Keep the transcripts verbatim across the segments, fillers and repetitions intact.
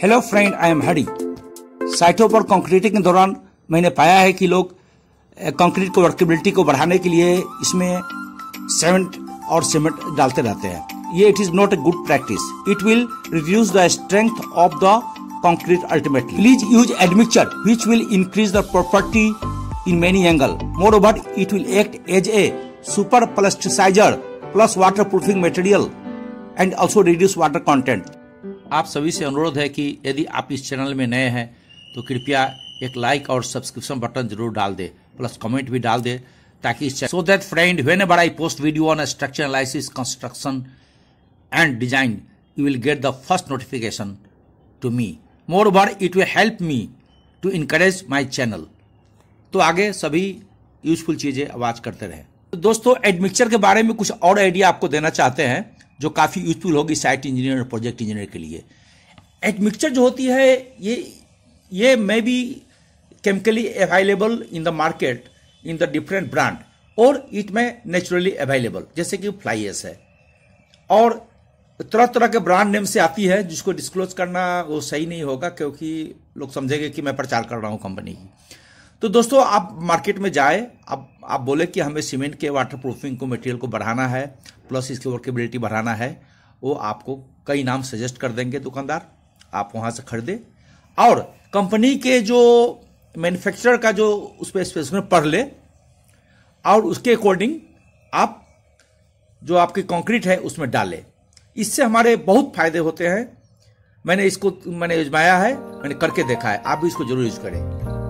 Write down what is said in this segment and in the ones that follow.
Hello friend, I am Hari. साइटों पर concreting के दौरान मैंने पाया है कि लोग कंक्रीट को वर्केबिलिटी को बढ़ाने के लिए इसमें सीमेंट और सीमेंट डालते रहते हैं। ये it is not a good practice. It will reduce the strength of the concrete ultimately. Please use admixture which will increase the property in many angle. Moreover, it will act as a super plasticizer plus waterproofing material and also reduce water content. आप सभी से अनुरोध है कि यदि आप इस channel में नए हैं तो कृपया एक लाइक और सब्सक्रिप्शन बटन जरूर डाल दे, प्लस कमेंट भी डाल दे, ताकि so that friend whenever I post video on structure analysis, construction and design, you will get the first notification to me. Moreover, it will help me to encourage my channel. तो आगे सभी useful चीजें आवाज करते रहे। तो दोस्तों, admixture के बारे में कुछ और आइडिया आपको देना चाहते हैं जो काफी यूजफुल होगी साइट इंजीनियर और प्रोजेक्ट इंजीनियर के लिए। एडमिक्सचर जो होती है ये ये may be chemically available in the market in the different brand और इट में नेचुरली अवेलेबल, जैसे कि फ्लाई एश है और तरह तरह के ब्रांड नेम से आती है, जिसको डिस्क्लोज करना वो सही नहीं होगा क्योंकि लोग समझेंगे कि मैं प्रचार कर रहा हूं कंपनी की। तो दोस्तों, आप मार्केट में जाए, आप आप बोले कि हमें सीमेंट के वाटर प्रूफिंग को मटेरियल को बढ़ाना है, प्लस इसकी वर्केबिलिटी बढ़ाना है, वो आपको कई नाम सजेस्ट कर देंगे दुकानदार। आप वहां से खरीदे और कंपनी के जो मैन्युफैक्चरर का जो उस पर स्पेसिफिकेशन पढ़ ले और उसके अकॉर्डिंग आप जो आपकी कंक्रीट है उसमें डाले। इससे हमारे बहुत फायदे होते हैं। मैंने इसको मैंने आजमाया है, मैंने करके देखा है, आप भी इसको जरूर यूज करें।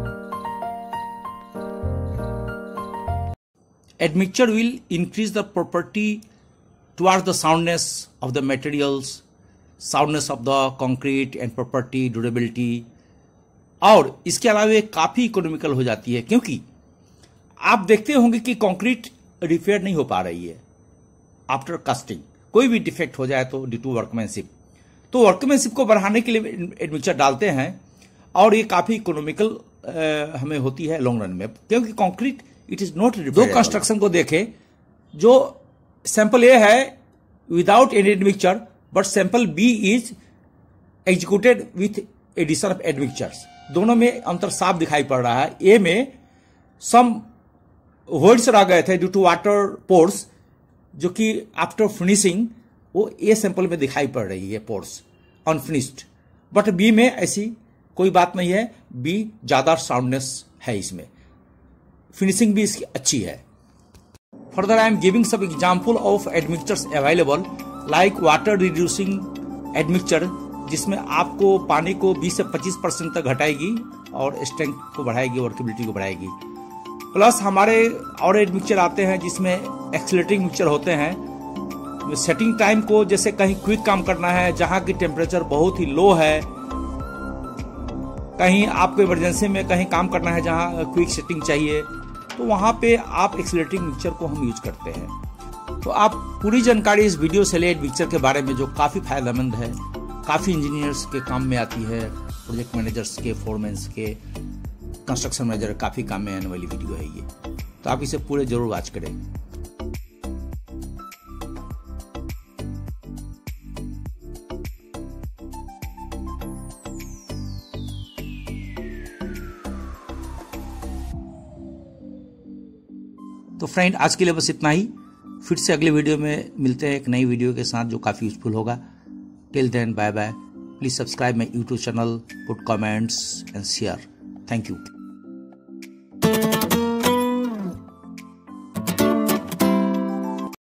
Admixture will increase the property towards the soundness of the materials, soundness of the concrete and property, durability, और इसके अलावा ये काफी इकोनॉमिकल हो जाती है क्योंकि आप देखते होंगे कि कंक्रीट रिपेयर नहीं हो पा रही है आफ्टर कास्टिंग। कोई भी डिफेक्ट हो जाए तो ड्यू टू वर्कमैनशिप, तो वर्कमैनशिप को बढ़ाने के लिए एडमिक्सचर डालते हैं और ये काफी इकोनॉमिकल हमें होती है लॉन्ग रन में, क्योंकि कंक्रीट इट इज नॉट। दो कंस्ट्रक्शन को देखें, जो सैंपल ए है without any admixture, but sample B is executed with addition of admixtures. दोनों में अंतर साफ दिखाई पड़ रहा है। ए में सम वर्ड्स रह गए थे ड्यू टू वाटर पोर्स, जो कि आफ्टर फिनिशिंग वो ए सैंपल में दिखाई पड़ रही है पोर्स अनफिनिश्ड, बट बी में ऐसी कोई बात नहीं है। बी ज्यादा साउंडनेस है, इसमें फिनिशिंग भी इसकी अच्छी है। Further I am giving some example of admixtures available, like water reducing admixture, जिसमें आपको पानी को बीस से पच्चीस परसेंट तक घटाएगी और स्ट्रेंथ को बढ़ाएगी, वर्केबिलिटी को बढ़ाएगी। प्लस हमारे और एडमिक्सचर आते हैं जिसमें एक्सीलरेटिंग मिक्सचर होते हैं। सेटिंग टाइम को, जैसे कहीं क्विक काम करना है जहां की टेम्परेचर बहुत ही लो है, कहीं आपको इमरजेंसी में कहीं काम करना है जहां क्विक सेटिंग चाहिए, तो वहां पे आप एक्सीलरेटिंग मिक्सचर को हम यूज करते हैं। तो आप पूरी जानकारी इस वीडियो से ले मिक्सचर के बारे में, जो काफी फायदेमंद है, काफी इंजीनियर्स के काम में आती है, प्रोजेक्ट मैनेजर्स के, फोरमैन्स के, कंस्ट्रक्शन मैनेजर, काफी काम में आने वाली वीडियो है ये। तो आप इसे पूरे जरूर वॉच करें। तो फ्रेंड, आज के लिए बस इतना ही। फिर से अगले वीडियो में मिलते हैं एक नई वीडियो के साथ जो काफ़ी यूजफुल होगा। Till then, bye bye. Please subscribe my YouTube channel, put comments and share. Thank you.